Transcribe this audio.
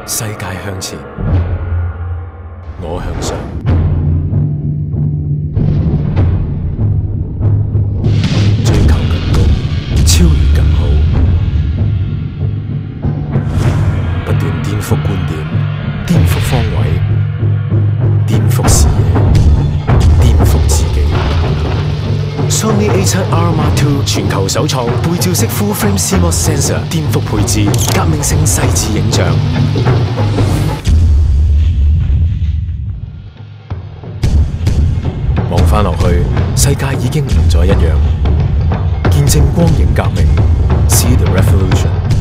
世界向前，我向上。追求更高，超越更好，不斷顛覆觀點，顛覆方位，顛覆視野，顛覆自己。Sony A7R Mark II 全球首創背照式 Full Frame CMOS Sensor， 顛覆配置，革命性細緻影像。望返落去，世界已經唔再一樣。見證光影革命 ，See the revolution。